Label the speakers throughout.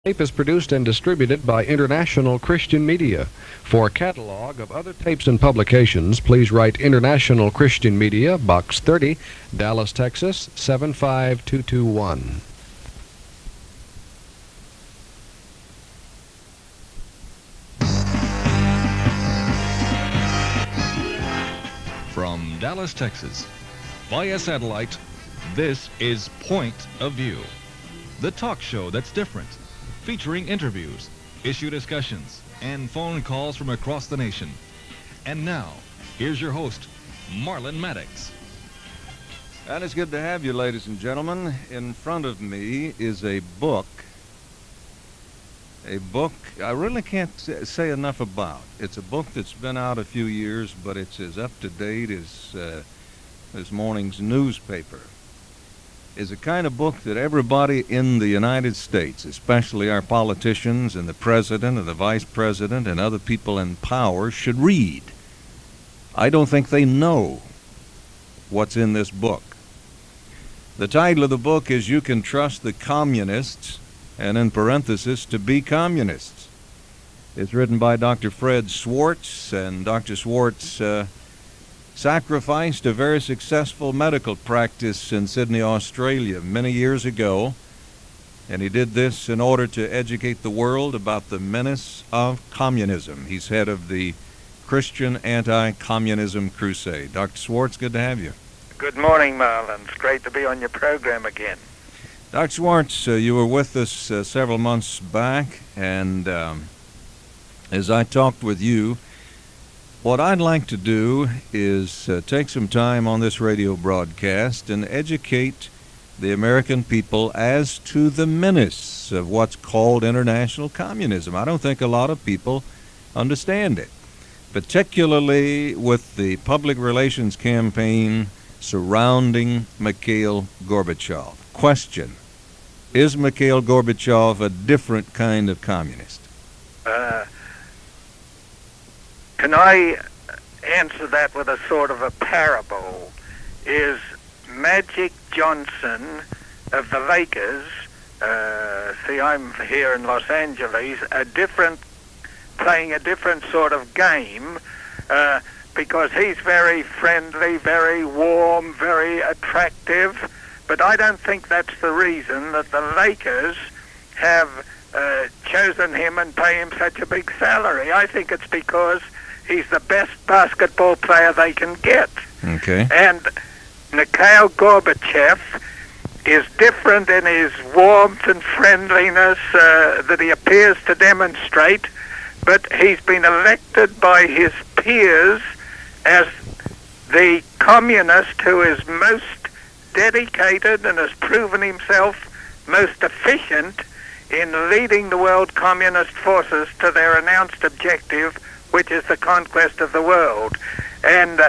Speaker 1: Tape is produced and distributed by International Christian Media. For a catalog of other tapes and publications, please write International Christian Media, Box 30, Dallas, Texas 75221.
Speaker 2: From Dallas, Texas, via satellite, this is Point of View, the talk show that's different, featuring interviews, issue discussions, and phone calls from across the nation. And now, here's your host, Marlin Maddoux.
Speaker 3: And it's good to have you, ladies and gentlemen. In front of me is a book I really can't say enough about. It's a book that's been out a few years, but it's as up-to-date as this morning's newspaper. Is a kind of book that everybody in the United States, especially our politicians and the president and the vice president and other people in power, should read. I don't think they know what's in this book. The title of the book is You Can Trust the Communists, and in parenthesis, to be communists. It's written by Dr. Fred Schwarz, and Dr. Schwarz sacrificed a very successful medical practice in Sydney, Australia many years ago, and he did this in order to educate the world about the menace of communism. He's head of the Christian Anti-Communism Crusade. Dr. Schwarz, good to have you.
Speaker 4: Good morning, Marlin. It's great to be on your program again.
Speaker 3: Dr. Schwarz, you were with us several months back, and as I talked with you, what I'd like to do is take some time on this radio broadcast and educate the American people as to the menace of what's called international communism. I don't think a lot of people understand it, particularly with the public relations campaign surrounding Mikhail Gorbachev. Question: is Mikhail Gorbachev a different kind of communist?
Speaker 4: Can I answer that with a sort of a parable? Is Magic Johnson of the Lakers, see, I'm here in Los Angeles, playing a different sort of game, because he's very friendly, very warm, very attractive, but I don't think that's the reason that the Lakers have chosen him and pay him such a big salary. I think it's because he's the best basketball player they can get.
Speaker 3: Okay.
Speaker 4: And Mikhail Gorbachev is different in his warmth and friendliness that he appears to demonstrate, but he's been elected by his peers as the communist who is most dedicated and has proven himself most efficient in leading the world communist forces to their announced objective, which is the conquest of the world. And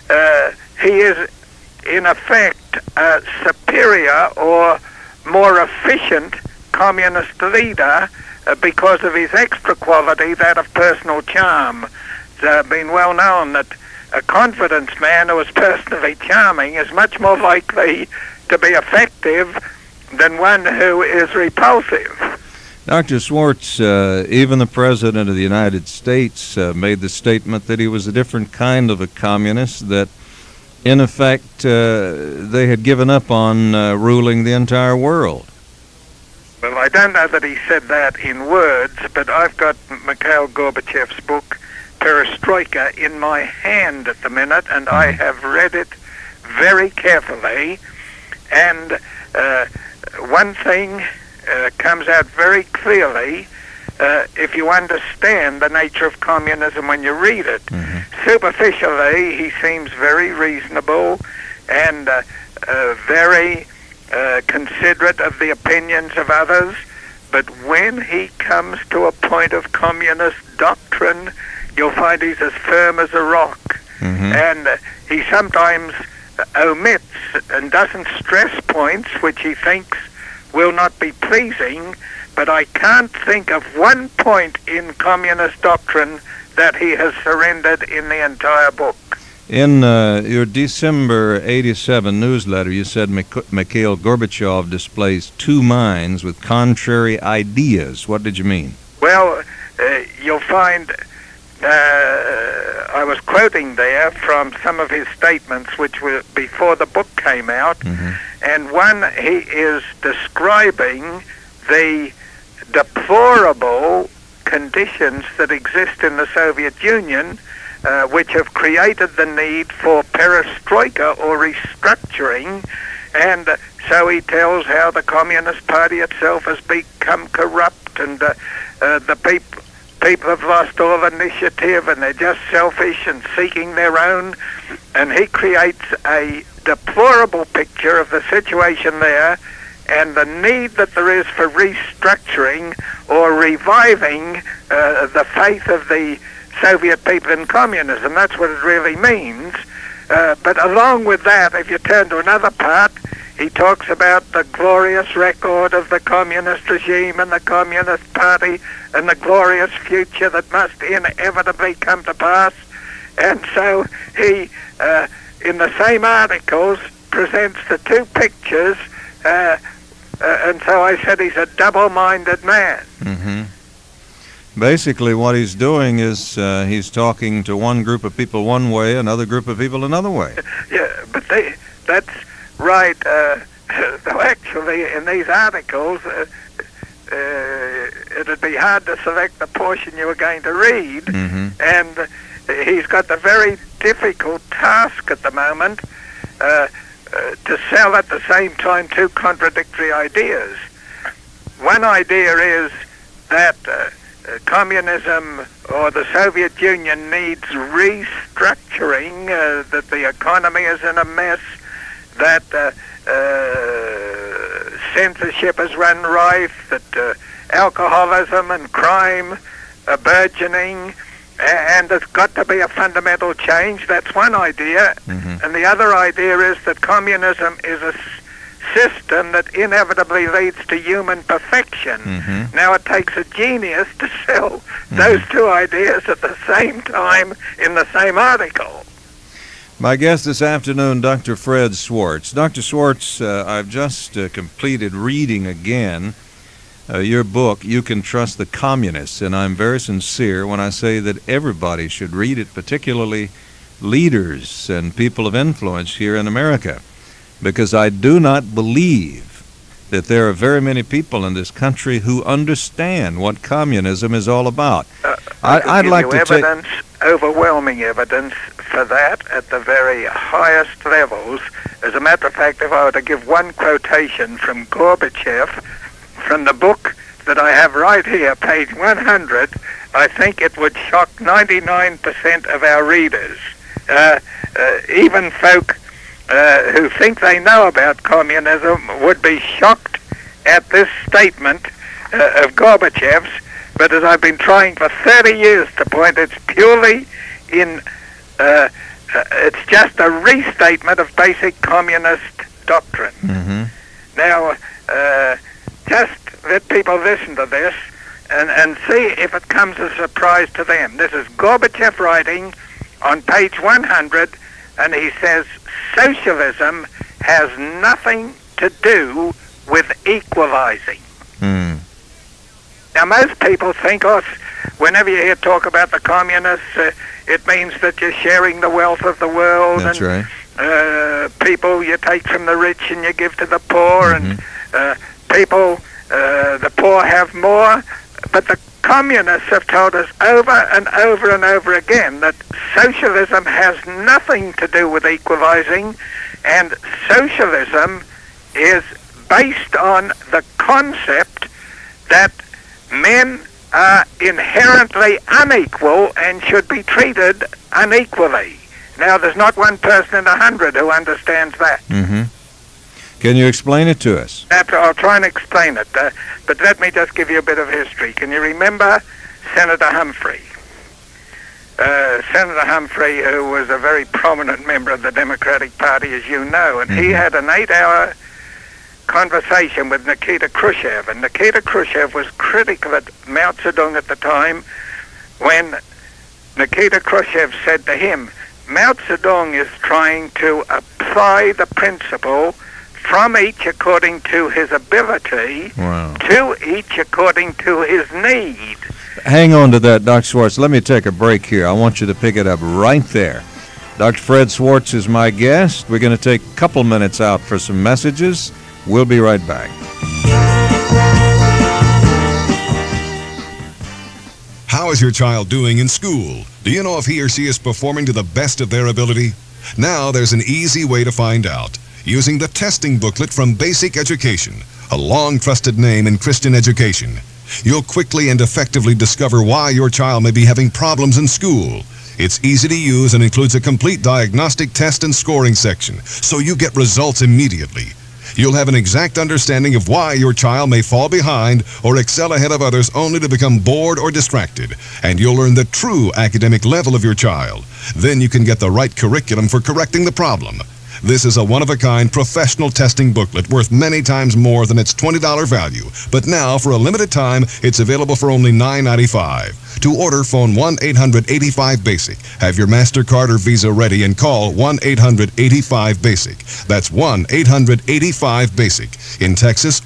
Speaker 4: he is, in effect, a superior or more efficient communist leader because of his extra quality, that of personal charm. It's been well known that a confidence man who is personally charming is much more likely to be effective than one who is repulsive.
Speaker 3: Dr. Schwarz, even the President of the United States made the statement that he was a different kind of a communist, that in effect they had given up on ruling the entire world.
Speaker 4: Well, I don't know that he said that in words, but I've got Mikhail Gorbachev's book, Perestroika, in my hand at the minute, and I have read it very carefully, and one thing comes out very clearly if you understand the nature of communism when you read it. Superficially, he seems very reasonable and very considerate of the opinions of others, but when he comes to a point of communist doctrine, you'll find he's as firm as a rock. And he sometimes omits and doesn't stress points which he thinks will not be pleasing, but I can't think of one point in communist doctrine that he has surrendered in the entire book.
Speaker 3: In your December 87 newsletter, you said Mikhail Gorbachev displays two minds with contrary ideas. What did you mean?
Speaker 4: Well, you'll find I was quoting there from some of his statements which were before the book came out, and one, he is describing the deplorable conditions that exist in the Soviet Union, which have created the need for perestroika or restructuring, and so he tells how the Communist Party itself has become corrupt, and the people have lost all initiative, and they're just selfish and seeking their own, and he creates a deplorable picture of the situation there and the need that there is for restructuring or reviving the faith of the Soviet people in communism. That's what it really means. But along with that, if you turn to another part, he talks about the glorious record of the communist regime and the Communist Party and the glorious future that must inevitably come to pass. And so he, in the same articles, presents the two pictures, and so I said he's a double-minded man.
Speaker 3: Basically, what he's doing is he's talking to one group of people one way, another group of people another way.
Speaker 4: Yeah, but that's right. Though actually, in these articles, it'd be hard to select the portion you were going to read, and he's got the very difficult task at the moment to sell at the same time two contradictory ideas. One idea is that communism or the Soviet Union needs restructuring, that the economy is in a mess, that censorship has run rife, that alcoholism and crime are burgeoning, and there's got to be a fundamental change. That's one idea. And the other idea is that communism is a system that inevitably leads to human perfection. Now, it takes a genius to sell those two ideas at the same time in the same article.
Speaker 3: My guest this afternoon, Dr. Fred Schwarz. Dr. Schwarz, I've just completed reading again your book, You Can Trust the Communists, and I'm very sincere when I say that everybody should read it, particularly leaders and people of influence here in America, because I do not believe that there are very many people in this country who understand what communism is all about. I'd like to
Speaker 4: evidence, overwhelming evidence for that at the very highest levels. As a matter of fact, if I were to give one quotation from Gorbachev, from the book that I have right here, page 100, I think it would shock 99% of our readers. Even folk who think they know about communism would be shocked at this statement of Gorbachev's, but as I've been trying for 30 years to point, it's purely in, it's just a restatement of basic communist doctrine. Now, just let people listen to this and see if it comes as a surprise to them. This is Gorbachev writing on page 100, and he says, socialism has nothing to do with equalizing. Now, most people think, whenever you hear talk about the communists, it means that you're sharing the wealth of the world.
Speaker 3: That's
Speaker 4: and,
Speaker 3: right.
Speaker 4: People, you take from the rich and you give to the poor, and people, the poor have more. But the communists have told us over and over and over again that socialism has nothing to do with equalizing, and socialism is based on the concept that men are inherently unequal and should be treated unequally. Now, there's not one person in 100 who understands that.
Speaker 3: Can you explain it to us?
Speaker 4: I'll try and explain it, but let me just give you a bit of history. Can you remember Senator Humphrey? Senator Humphrey, who was a very prominent member of the Democratic Party, as you know, and he had an 8-hour conversation with Nikita Khrushchev, and Nikita Khrushchev was critical of Mao Zedong at the time when Nikita Khrushchev said to him, Mao Zedong is trying to apply the principle from each according to his ability,
Speaker 3: Wow.
Speaker 4: to each according to his need.
Speaker 3: Hang on to that, Dr. Schwarz. Let me take a break here. I want you to pick it up right there. Dr. Fred Schwarz is my guest. We're going to take a couple minutes out for some messages. We'll be right back.
Speaker 5: How is your child doing in school? Do you know if he or she is performing to the best of their ability? Now there's an easy way to find out. Using the testing booklet from Basic Education, a long-trusted name in Christian education. You'll quickly and effectively discover why your child may be having problems in school. It's easy to use and includes a complete diagnostic test and scoring section, so you get results immediately. You'll have an exact understanding of why your child may fall behind or excel ahead of others only to become bored or distracted, and you'll learn the true academic level of your child. Then you can get the right curriculum for correcting the problem. This is a one-of-a-kind professional testing booklet worth many times more than its $20 value. But now, for a limited time, it's available for only $9.95. To order, phone 1-800-85-BASIC. Have your MasterCard or Visa ready and call 1-800-85-BASIC. That's 1-800-85-BASIC. In Texas,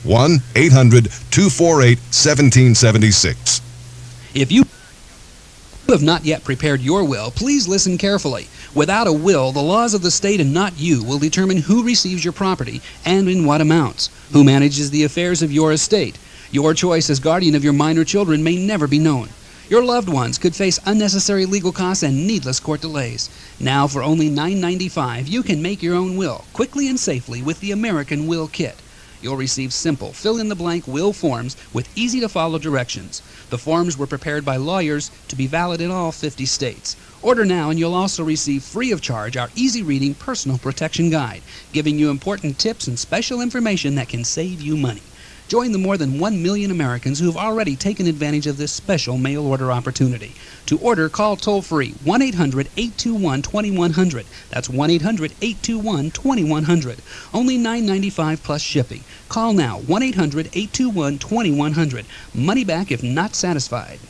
Speaker 5: 1-800-248-1776.
Speaker 6: If you have not yet prepared your will, please listen carefully. Without a will, the laws of the state and not you will determine who receives your property and in what amounts, who manages the affairs of your estate. Your choice as guardian of your minor children may never be known. Your loved ones could face unnecessary legal costs and needless court delays. Now, for only $9.95, you can make your own will quickly and safely with the American Will Kit. You'll receive simple, fill-in-the-blank will forms with easy-to-follow directions. The forms were prepared by lawyers to be valid in all 50 states. Order now and you'll also receive free of charge our easy-reading personal protection guide, giving you important tips and special information that can save you money. Join the more than 1 million Americans who have already taken advantage of this special mail order opportunity. To order, call toll-free 1-800-821-2100. That's 1-800-821-2100. Only $9.95 plus shipping. Call now, 1-800-821-2100. Money back if not satisfied.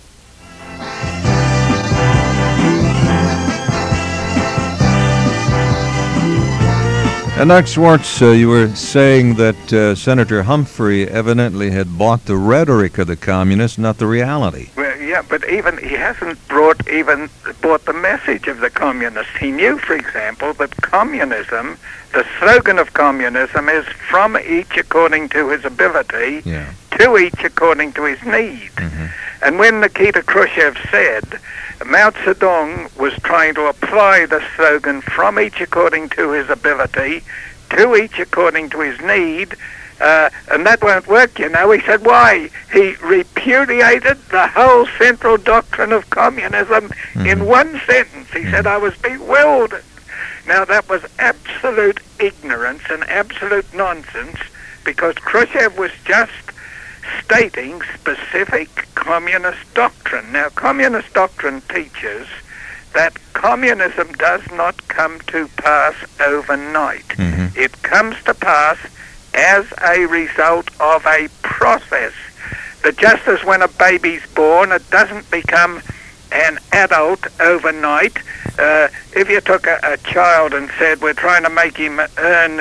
Speaker 3: And Dr. Schwarz, you were saying that Senator Humphrey evidently had bought the rhetoric of the communists, not the reality.
Speaker 4: Well, yeah, but even he hasn't brought the message of the communists. He knew, for example, that communism, the slogan of communism is from each according to his ability, to each according to his need. And when Nikita Khrushchev said Mao Zedong was trying to apply the slogan from each according to his ability, to each according to his need, and that won't work, you know. He said, why? He repudiated the whole central doctrine of communism in one sentence. He said, I was bewildered. Now, that was absolute ignorance and absolute nonsense, because Khrushchev was just stating specific communist doctrine. Now, communist doctrine teaches that communism does not come to pass overnight. It comes to pass as a result of a process. That just as when a baby's born, it doesn't become an adult overnight. If you took a child and said, we're trying to make him earn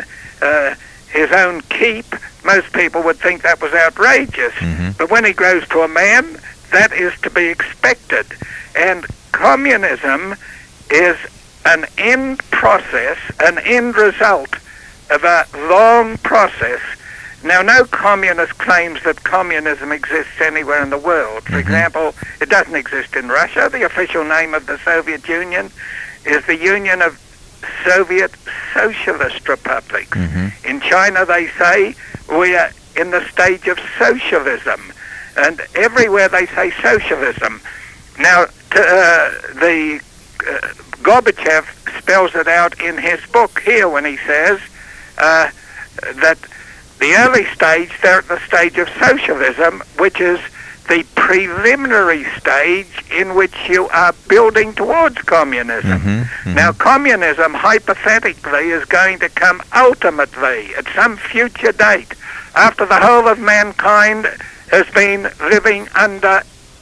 Speaker 4: his own keep, most people would think that was outrageous. But when he grows to a man, that is to be expected. And communism is an end process, an end result of a long process. Now, no communist claims that communism exists anywhere in the world. For example, it doesn't exist in Russia. The official name of the Soviet Union is the Union of Soviet Socialist Republics. In China, they say we are in the stage of socialism, and everywhere they say socialism. Now, Gorbachev spells it out in his book here when he says that the early stage, they're at the stage of socialism, which is the preliminary stage in which you are building towards communism. Now, communism, hypothetically, is going to come ultimately at some future date, after the whole of mankind has been living under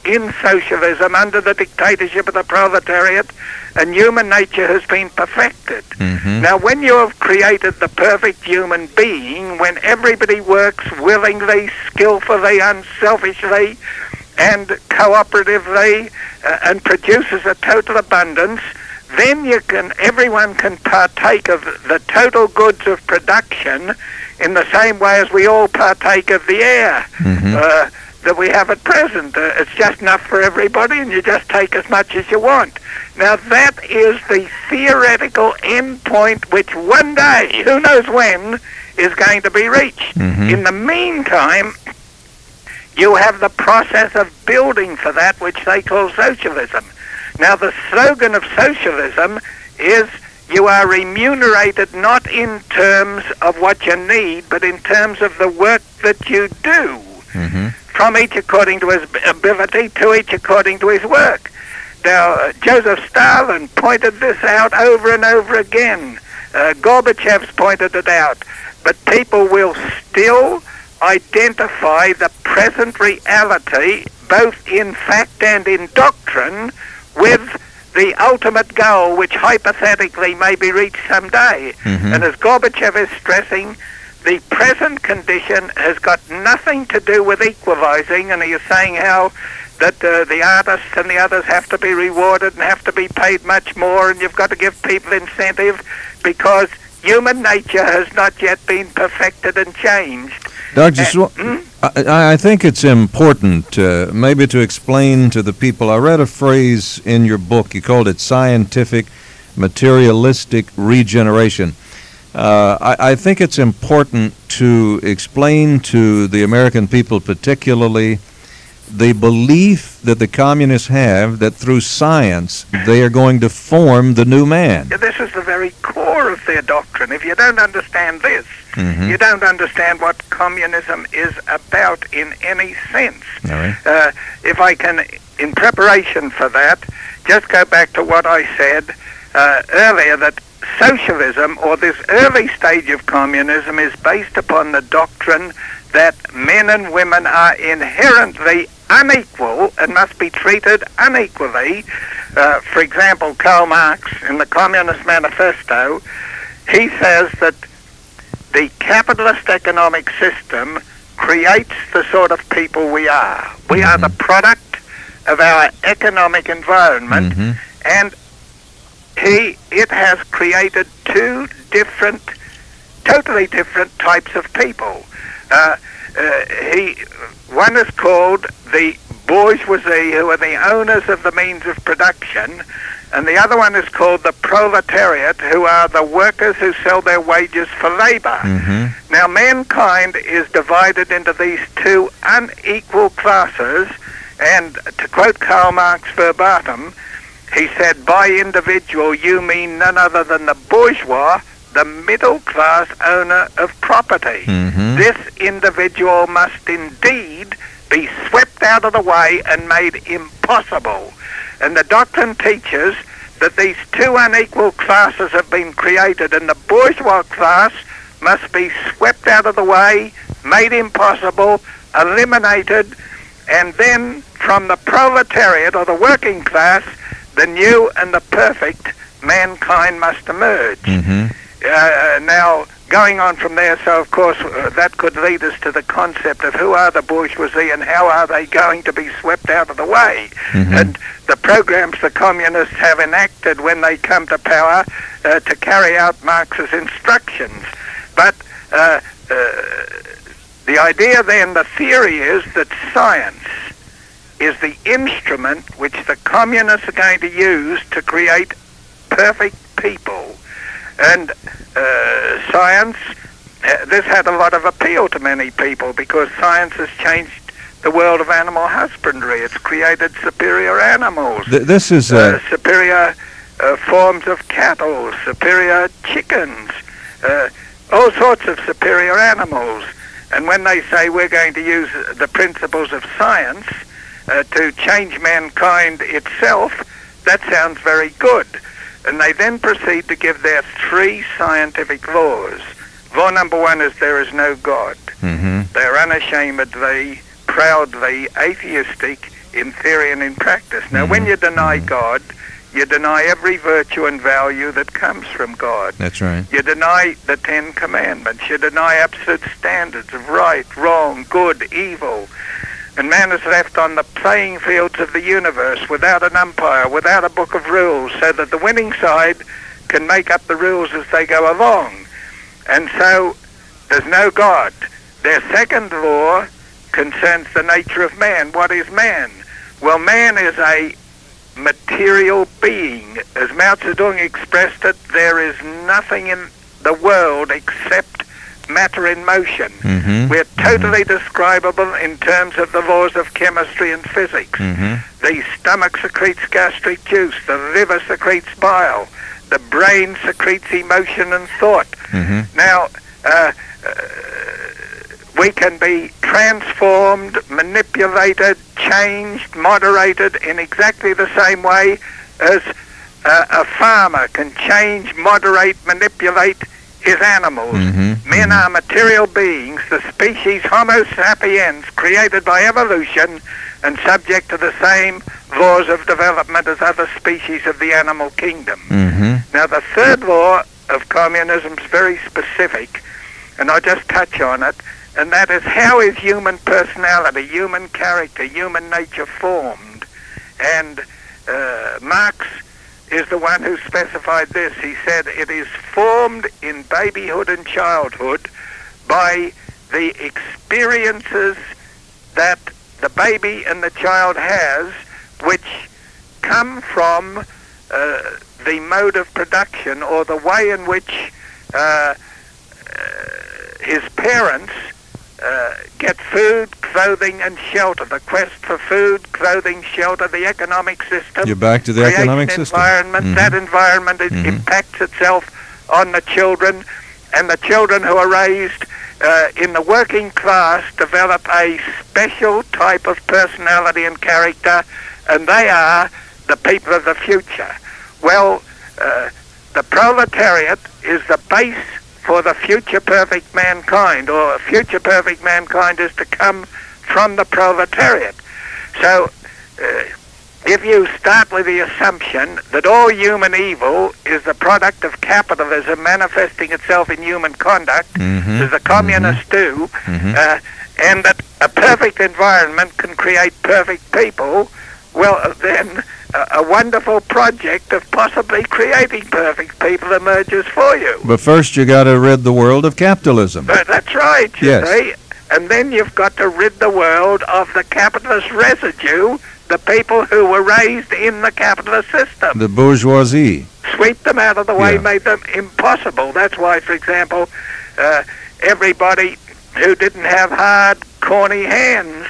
Speaker 4: in socialism under the dictatorship of the proletariat, and human nature has been perfected. Now, when you have created the perfect human being, when everybody works willingly, skillfully, unselfishly, and cooperatively, and produces a total abundance, then everyone can partake of the total goods of production in the same way as we all partake of the air that we have at present. It's just enough for everybody, and you just take as much as you want. Now, that is the theoretical end point which one day, who knows when, is going to be reached. In the meantime, you have the process of building for that, which they call socialism. Now, the slogan of socialism is you are remunerated not in terms of what you need, but in terms of the work that you do. From each according to his ability, to each according to his work. Now, Joseph Stalin pointed this out over and over again. Gorbachev's pointed it out. But people will still identify the present reality, both in fact and in doctrine, with the ultimate goal, which hypothetically may be reached someday. And as Gorbachev is stressing, the present condition has got nothing to do with equalizing, and he is saying how that the artists and the others have to be rewarded and have to be paid much more, and you've got to give people incentive because human nature has not yet been perfected and changed.
Speaker 3: Dr. I think it's important maybe to explain to the people. I read a phrase in your book. You called it scientific materialistic regeneration. I think it's important to explain to the American people particularly the belief that the communists have that through science they are going to form the new man.
Speaker 4: This is the very core of their doctrine. If you don't understand this, you don't understand what communism is about in any sense. If I can, in preparation for that, just go back to what I said earlier, that socialism, or this early stage of communism, is based upon the doctrine that men and women are inherently unequal and must be treated unequally. For example, Karl Marx, in the Communist Manifesto, he says that the capitalist economic system creates the sort of people we are. We are the product of our economic environment, and it has created two different, totally different types of people. One is called the bourgeoisie, who are the owners of the means of production, and the other one is called the proletariat, who are the workers who sell their wages for labor. Now, mankind is divided into these two unequal classes, and to quote Karl Marx verbatim, he said, by individual you mean none other than the bourgeois, the middle class owner of property. This individual must indeed be swept out of the way and made impossible. And the doctrine teaches that these two unequal classes have been created, and the bourgeois class must be swept out of the way, made impossible, eliminated, and then from the proletariat, or the working class, the new and the perfect mankind must emerge. Now, going on from there, so of course that could lead us to the concept of who are the bourgeoisie and how are they going to be swept out of the way. And the programs the communists have enacted when they come to power to carry out Marx's instructions. But the idea then, the theory is that science is the instrument which the communists are going to use to create perfect people. And science, this had a lot of appeal to many people because science has changed the world of animal husbandry. It's created superior animals,
Speaker 3: this is
Speaker 4: superior forms of cattle, superior chickens, all sorts of superior animals. And when they say we're going to use the principles of science to change mankind itself, that sounds very good. And they then proceed to give their three scientific laws. Law number one is there is no God. They're unashamedly, proudly atheistic in theory and in practice. Now, when you deny God, you deny every virtue and value that comes from God.
Speaker 3: That's right.
Speaker 4: You deny the Ten Commandments. You deny absolute standards of right, wrong, good, evil. And man is left on the playing fields of the universe without an umpire, without a book of rules, so that the winning side can make up the rules as they go along. And so there's no God. Their second law concerns the nature of man. What is man? Well, man is a material being. As Mao Zedong expressed it, there is nothing in the world except matter in motion. We're totally describable in terms of the laws of chemistry and physics. The stomach secretes gastric juice, the liver secretes bile, the brain secretes emotion and thought. Now, we can be transformed, manipulated, changed, moderated in exactly the same way as a farmer can change, moderate, manipulate his animals. Men are material beings, the species Homo sapiens, created by evolution and subject to the same laws of development as other species of the animal kingdom. Now, the third law of communism is very specific, and I'll just touch on it, and that is, how is human personality, human character, human nature formed? And Marx is the one who specified this. He said it is formed in babyhood and childhood by the experiences that the baby and the child has, which come from the mode of production, or the way in which his parents get food, clothing, and shelter. The quest for food, clothing, shelter, the economic system.
Speaker 3: You're back to the economic system.
Speaker 4: Environment. That environment impacts itself on the children, and the children who are raised in the working class develop a special type of personality and character, and they are the people of the future. Well, the proletariat is the base for the future perfect mankind, or future perfect mankind is to come from the proletariat. So if you start with the assumption that all human evil is the product of capitalism manifesting itself in human conduct, as the communists do, and that a perfect environment can create perfect people, well, then a wonderful project of possibly creating perfect people emerges for you.
Speaker 3: But first you got to rid the world of capitalism.
Speaker 4: That's right, you see. And then you've got to rid the world of the capitalist residue, the people who were raised in the capitalist system.
Speaker 3: The bourgeoisie.
Speaker 4: Sweep them out of the way, made them impossible. That's why, for example, everybody who didn't have hard, corny hands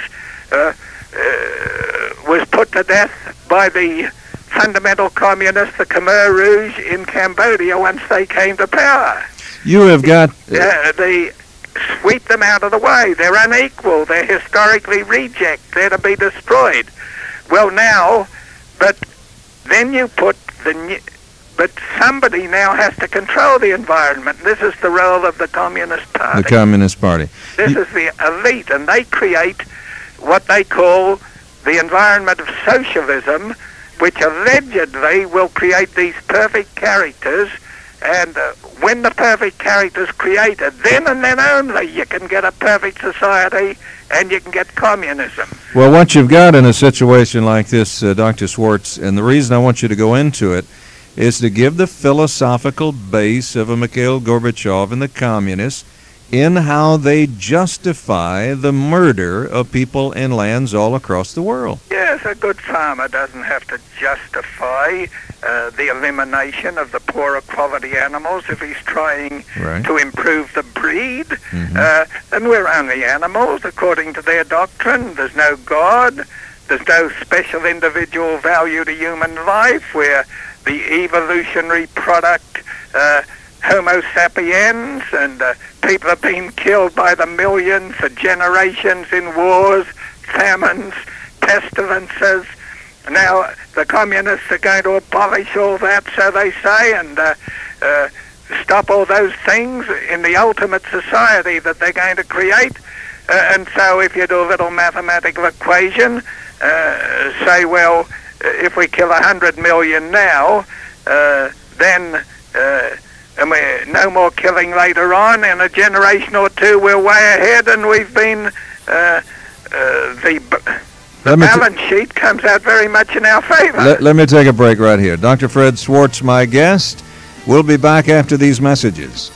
Speaker 4: was put to death by the fundamental communists, the Khmer Rouge in Cambodia, once they came to power.
Speaker 3: You have got...
Speaker 4: they sweep them out of the way. They're unequal. They're historically reject. They're to be destroyed. Well, now, but then you put but somebody now has to control the environment. This is the role of the Communist Party.
Speaker 3: The Communist Party.
Speaker 4: This is the elite, and they create what they call the environment of socialism, which allegedly will create these perfect characters, and when the perfect character is created, then and then only you can get a perfect society and you can get communism.
Speaker 3: Well, what you've got in a situation like this, Dr. Schwarz, and the reason I want you to go into it, is to give the philosophical base of a Mikhail Gorbachev and the communists in how they justify the murder of people in lands all across the world.
Speaker 4: Yes, a good farmer doesn't have to justify the elimination of the poorer quality animals if he's trying to improve the breed. And we're only animals according to their doctrine. There's no God. There's no special individual value to human life. We're the evolutionary product Homo sapiens, and people have been killed by the millions for generations in wars, famines, pestilences. Now the communists are going to abolish all that, so they say, and stop all those things in the ultimate society that they're going to create. And so if you do a little mathematical equation, say, well, if we kill 100 million now, then and no more killing later on. In a generation or two, we're way ahead, and we've been the balance sheet comes out very much in our favor.
Speaker 3: Let me take a break right here. Dr. Fred Schwarz, my guest. We'll be back after these messages.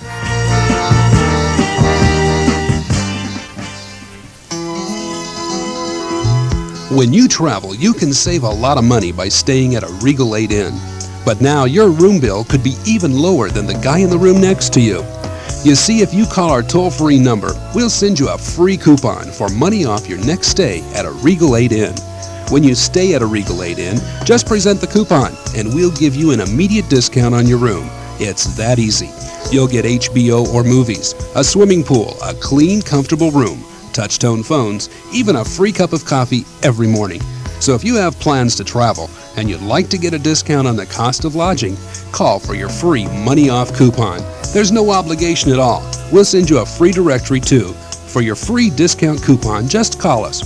Speaker 6: When you travel, you can save a lot of money by staying at a Regal 8 Inn. But now your room bill could be even lower than the guy in the room next to you. You see, if you call our toll-free number, we'll send you a free coupon for money off your next stay at a Regal 8 Inn. When you stay at a Regal 8 Inn, just present the coupon and we'll give you an immediate discount on your room. It's that easy. You'll get HBO or movies, a swimming pool, a clean, comfortable room, touch-tone phones, even a free cup of coffee every morning. So if you have plans to travel and you'd like to get a discount on the cost of lodging, call for your free money-off coupon. There's no obligation at all. We'll send you a free directory too. For your free discount coupon, just call us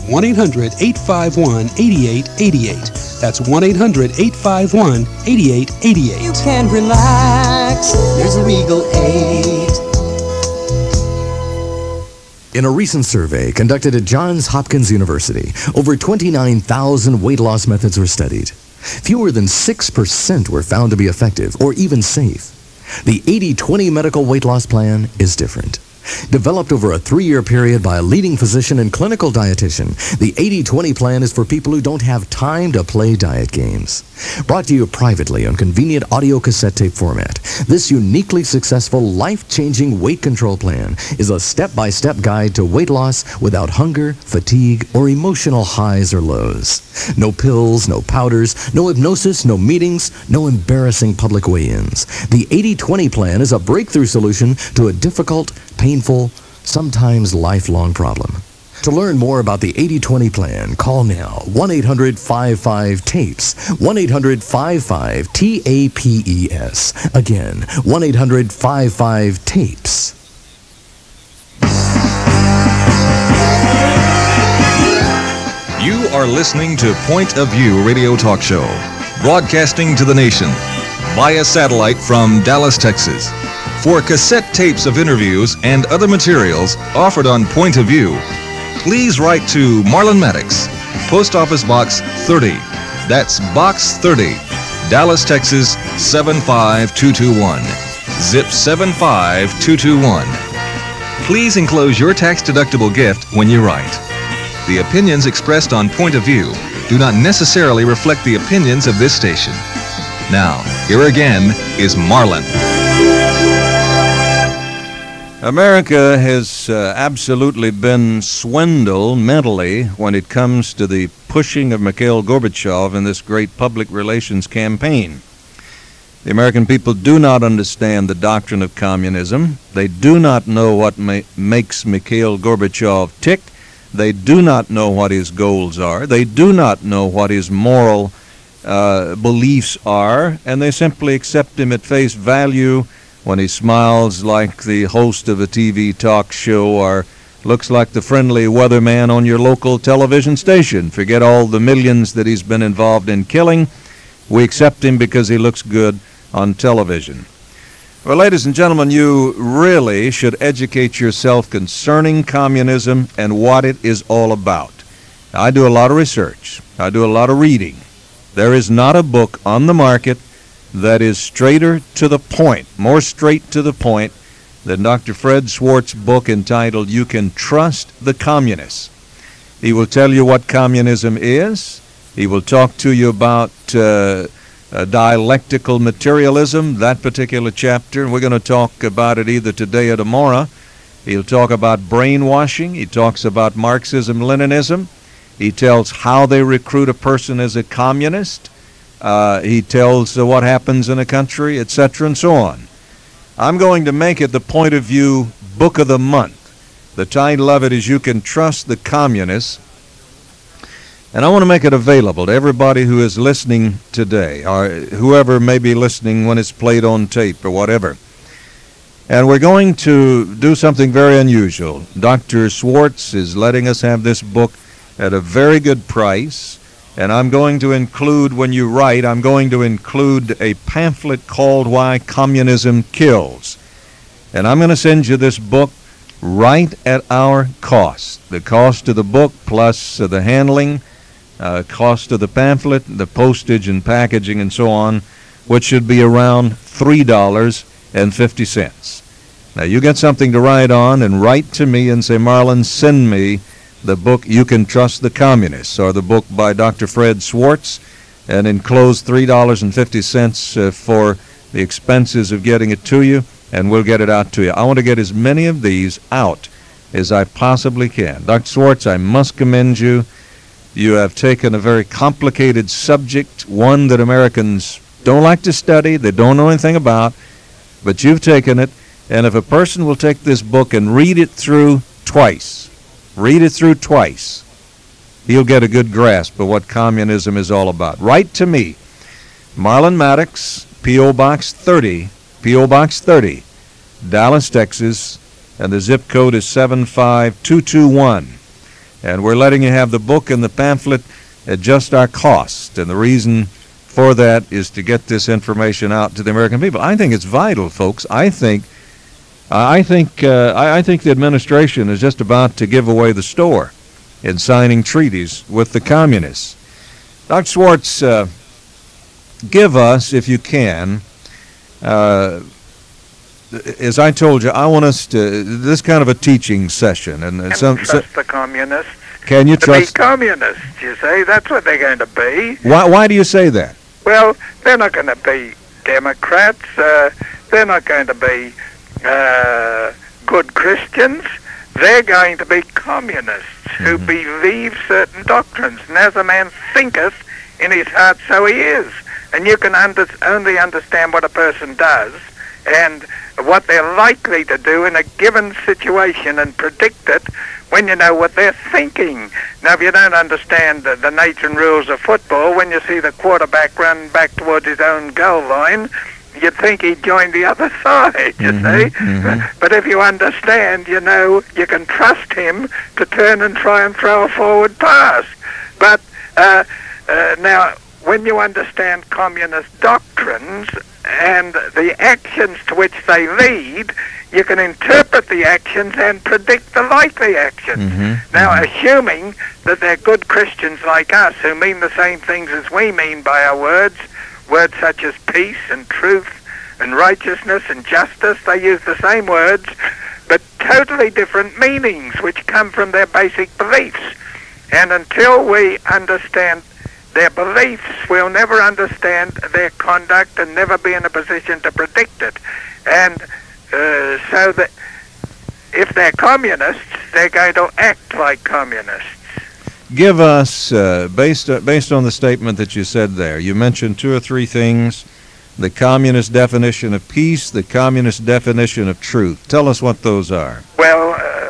Speaker 6: 1-800-851-8888. That's 1-800-851-8888.
Speaker 7: You can relax. There's a Regal 8.
Speaker 8: In a recent survey conducted at Johns Hopkins University, over 29,000 weight loss methods were studied. Fewer than 6% were found to be effective or even safe. The 80-20 medical weight loss plan is different. Developed over a 3-year period by a leading physician and clinical dietitian, the 80-20 plan is for people who don't have time to play diet games. Brought to you privately on convenient audio cassette tape format, this uniquely successful, life-changing weight control plan is a step-by-step guide to weight loss without hunger, fatigue, or emotional highs or lows. No pills, no powders, no hypnosis, no meetings, no embarrassing public weigh-ins. The 80-20 plan is a breakthrough solution to a difficult, painful, sometimes lifelong problem. To learn more about the 80-20 plan, call now 1-800-55-TAPES, 1-800-55-TAPES. Again, 1-800-55-TAPES.
Speaker 2: You are listening to Point of View Radio Talk Show, broadcasting to the nation via satellite from Dallas, Texas. For cassette tapes of interviews and other materials offered on Point of View, please write to Marlin Maddoux, Post Office Box 30. That's Box 30, Dallas, Texas 75221. Zip 75221. Please enclose your tax-deductible gift when you write. The opinions expressed on Point of View do not necessarily reflect the opinions of this station. Now, here again is Marlin.
Speaker 3: America has absolutely been swindled mentally when it comes to the pushing of Mikhail Gorbachev in this great public relations campaign. The American people do not understand the doctrine of communism. They do not know what makes Mikhail Gorbachev tick. They do not know what his goals are. They do not know what his moral beliefs are, and they simply accept him at face value when he smiles like the host of a TV talk show or looks like the friendly weatherman on your local television station. Forget all the millions that he's been involved in killing. We accept him because he looks good on television. Well, ladies and gentlemen, you really should educate yourself concerning communism and what it is all about. I do a lot of research. I do a lot of reading. There is not a book on the market that is straighter to the point, more straight to the point, than Dr. Fred Schwartz's book entitled You Can Trust the Communists. He will tell you what communism is. He will talk to you about dialectical materialism, that particular chapter, and we're going to talk about it either today or tomorrow. He'll talk about brainwashing. He talks about Marxism-Leninism. He tells how they recruit a person as a communist. He tells what happens in a country, etc., and so on. I'm going to make it the Point of View Book of the Month. The title of it is You Can Trust the Communists. And I want to make it available to everybody who is listening today, or whoever may be listening when it's played on tape or whatever. And we're going to do something very unusual. Dr. Schwarz is letting us have this book at a very good price. And I'm going to include, when you write, I'm going to include a pamphlet called Why Communism Kills. And I'm going to send you this book right at our cost. The cost of the book plus the handling, cost of the pamphlet, the postage and packaging and so on, which should be around $3.50. Now, you get something to write on and write to me and say, Marlin, send me the book You Can Trust the Communists, or the book by Dr. Fred Schwarz, and enclose $3.50 for the expenses of getting it to you, and we'll get it out to you. I want to get as many of these out as I possibly can. Dr. Schwarz, I must commend you. You have taken a very complicated subject, one that Americans don't like to study, they don't know anything about, but you've taken it, and if a person will take this book and read it through twice, he'll get a good grasp of what communism is all about. Write to me, Marlin Maddoux, P.O. Box 30, Dallas, Texas, and the zip code is 75221. And we're letting you have the book and the pamphlet at just our cost. And the reason for that is to get this information out to the American people. I think it's vital, folks. I think the administration is just about to give away the store in signing treaties with the communists. Dr. Schwarz, give us, if you can, as I told you, I want us to, this kind of a teaching session. And
Speaker 4: trust the communists.
Speaker 3: Can you trust?
Speaker 4: To be communists, you see, that's what they're going to be.
Speaker 3: Why do you say that?
Speaker 4: Well, they're not going to be Democrats. They're not going to be good Christians. They're going to be communists who believe certain doctrines. And as a man thinketh in his heart, so he is. And you can only understand what a person does and what they're likely to do in a given situation and predict it when you know what they're thinking. Now, if you don't understand the nature and rules of football, when you see the quarterback run back towards his own goal line, you'd think he'd join the other side, you see. But if you understand, you know, you can trust him to turn and try and throw a forward pass. But now, when you understand communist doctrines and the actions to which they lead, you can interpret the actions and predict the likely actions. Now, assuming that they're good Christians like us who mean the same things as we mean by our words such as peace and truth and righteousness and justice, they use the same words, but totally different meanings which come from their basic beliefs. And until we understand their beliefs, we'll never understand their conduct and never be in a position to predict it. And so that if they're communists, they're going to act like communists.
Speaker 3: Give us, based on the statement that you said there, you mentioned two or three things: the communist definition of peace, the communist definition of truth. Tell us what those are.
Speaker 4: Well,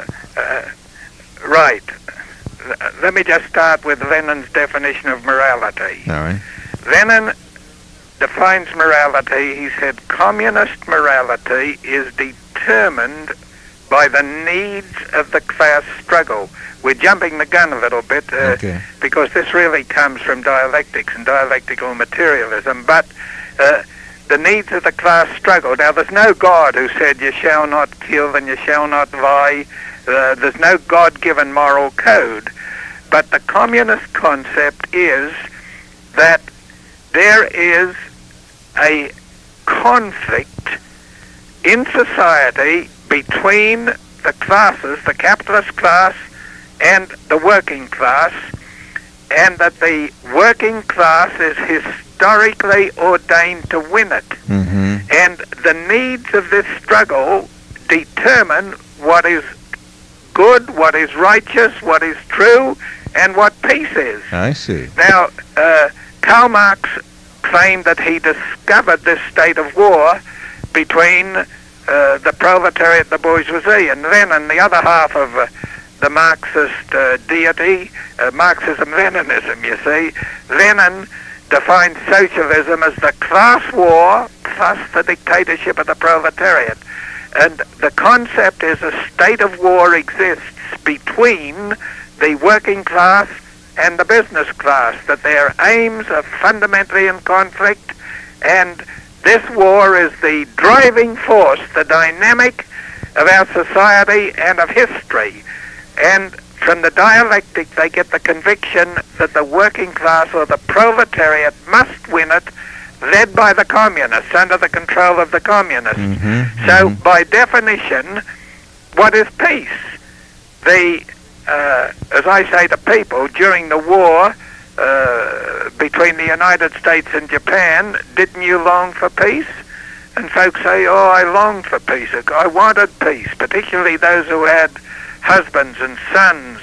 Speaker 4: right. Let me just start with Lenin's definition of morality.
Speaker 3: All right.
Speaker 4: Lenin defines morality. He said communist morality is determined by the needs of the class struggle. We're jumping the gun a little bit because this really comes from dialectics and dialectical materialism, but the needs of the class struggle. Now, there's no God who said you shall not kill and you shall not lie. There's no God-given moral code. But the communist concept is that there is a conflict in society between the classes, the capitalist class and the working class, and that the working class is historically ordained to win it. And the needs of this struggle determine what is good, what is righteous, what is true, and what peace is.
Speaker 3: I see.
Speaker 4: Now, Karl Marx claimed that he discovered this state of war between the proletariat and the bourgeoisie, and Lenin, the other half of the Marxist deity, Marxism-Leninism, you see, Lenin defined socialism as the class war plus the dictatorship of the proletariat. And the concept is a state of war exists between the working class and the business class, that their aims are fundamentally in conflict, and this war is the driving force, the dynamic of our society and of history. And from the dialectic they get the conviction that the working class or the proletariat must win it, led by the communists, under the control of the communists. So by definition, what is peace? As I say to people, during the war between the United States and Japan, didn't you long for peace? And folks say, oh, I longed for peace. I wanted peace, particularly those who had husbands and sons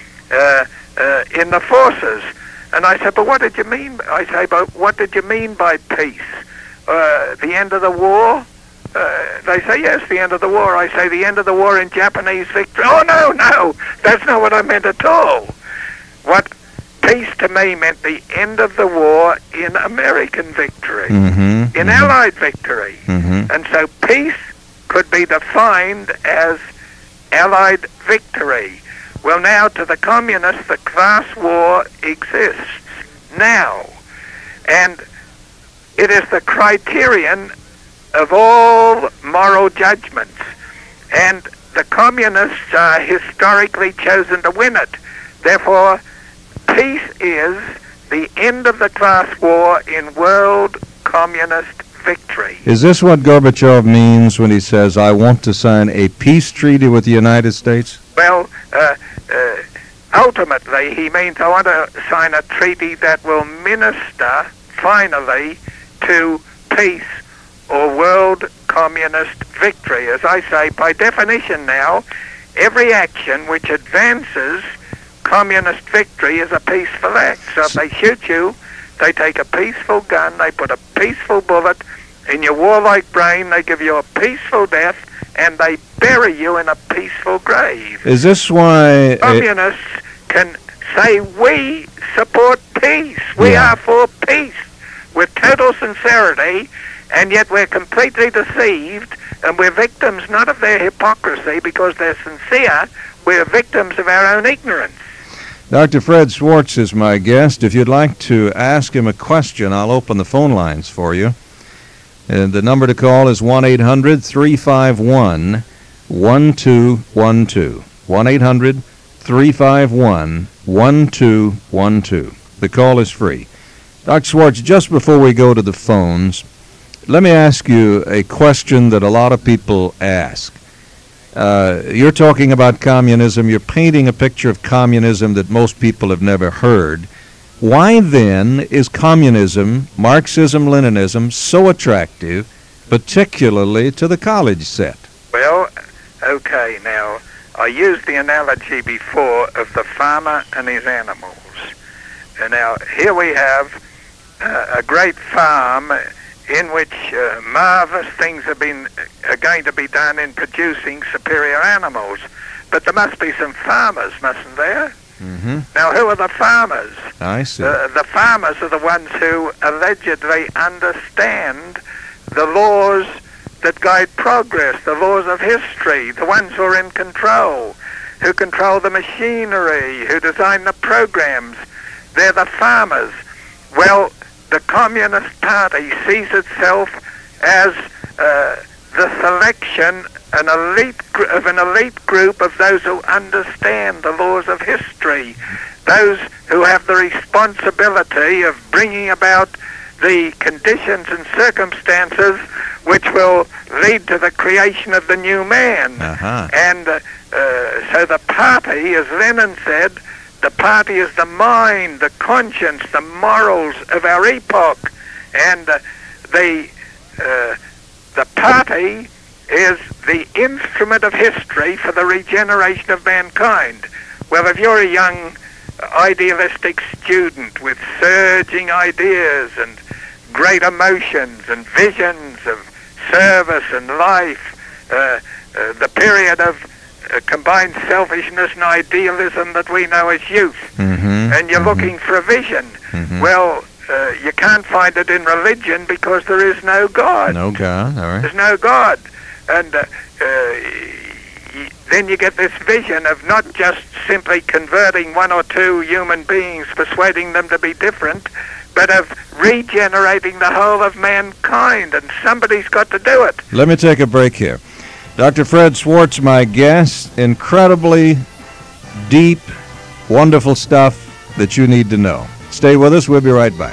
Speaker 4: in the forces. And I said, but what did you mean? I say, but what did you mean by peace? The end of the war? They say, yes, the end of the war. I say, the end of the war in Japanese victory. Oh, no, that's not what I meant at all. What peace to me meant the end of the war in American victory, in Allied victory. And so peace could be defined as Allied victory. Well, now to the communists, the class war exists now. And it is the criterion of all moral judgments. And the communists are historically chosen to win it. Therefore, peace is the end of the class war in world communist victory.
Speaker 3: Is this what Gorbachev means when he says, I want to sign a peace treaty with the United States?
Speaker 4: Well, ultimately, he means I want to sign a treaty that will minister, finally, to peace or world communist victory. As I say, by definition now, every action which advances communist victory is a peaceful act. So if they shoot you, they take a peaceful gun, they put a peaceful bullet in your warlike brain, they give you a peaceful death, and they bury you in a peaceful grave.
Speaker 3: Is this why
Speaker 4: communists can say, we support peace, we are for peace, with total sincerity, and yet we're completely deceived, and we're victims not of their hypocrisy because they're sincere, we're victims of our own ignorance.
Speaker 3: Dr. Fred Schwarz is my guest. If you'd like to ask him a question, I'll open the phone lines for you. And the number to call is 1-800-351-1212. 1-800-351-1212. The call is free. Dr. Schwarz, just before we go to the phones, let me ask you a question that a lot of people ask. You're talking about communism. You're painting a picture of communism that most people have never heard. Why then is communism, Marxism-Leninism, so attractive, particularly to the college set?
Speaker 4: Well, okay, now, I used the analogy before of the farmer and his animals. And now, here we have a great farm in which marvelous things are going to be done in producing superior animals. But there must be some farmers, mustn't there? Now, who are the farmers?
Speaker 3: I see.
Speaker 4: The farmers are the ones who allegedly understand the laws that guide progress, the laws of history, the ones who are in control, who control the machinery, who design the programs. They're the farmers. Well, the Communist Party sees itself as the selection of an elite group of those who understand the laws of history, those who have the responsibility of bringing about the conditions and circumstances which will lead to the creation of the new man. And so the party, as Lenin said, the party is the mind, the conscience, the morals of our epoch. And the party is the instrument of history for the regeneration of mankind. Well, if you're a young idealistic student with surging ideas and great emotions and visions of service and life, the period of combined selfishness and idealism that we know as youth, and you're looking for a vision, well, you can't find it in religion because there is no God.
Speaker 3: No God, all right.
Speaker 4: There's no God. And then you get this vision of not just simply converting one or two human beings, persuading them to be different, but of regenerating the whole of mankind, and somebody's got to do it.
Speaker 3: Let me take a break here. Dr. Fred Schwarz, my guest. Incredibly deep, wonderful stuff that you need to know. Stay with us. We'll be right back.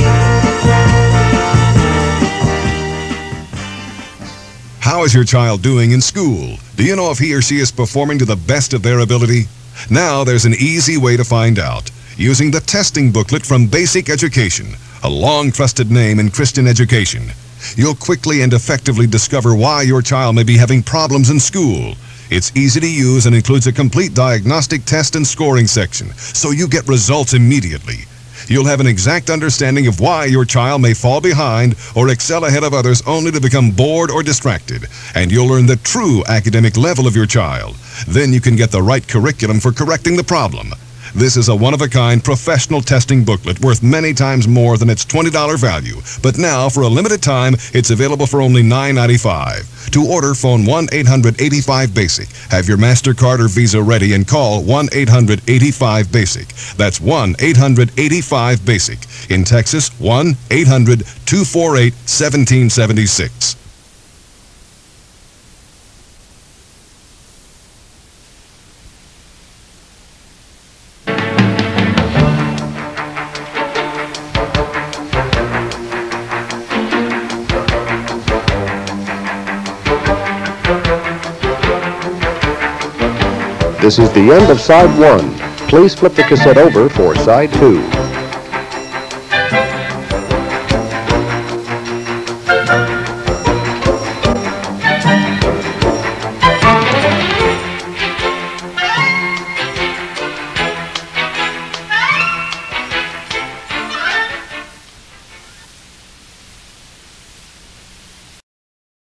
Speaker 5: How is your child doing in school? Do you know if he or she is performing to the best of their ability? Now there's an easy way to find out. Using the testing booklet from Basic Education, a long-trusted name in Christian education. You'll quickly and effectively discover why your child may be having problems in school. It's easy to use and includes a complete diagnostic test and scoring section, so you get results immediately. You'll have an exact understanding of why your child may fall behind or excel ahead of others only to become bored or distracted. And you'll learn the true academic level of your child. Then you can get the right curriculum for correcting the problem. This is a one-of-a-kind professional testing booklet worth many times more than its $20 value. But now, for a limited time, it's available for only $9.95. To order, phone 1-800-85-BASIC. Have your MasterCard or Visa ready and call 1-800-85-BASIC. That's 1-800-85-BASIC. In Texas, 1-800-248-1776.
Speaker 1: This is the end of side 1. Please flip the cassette over for side 2.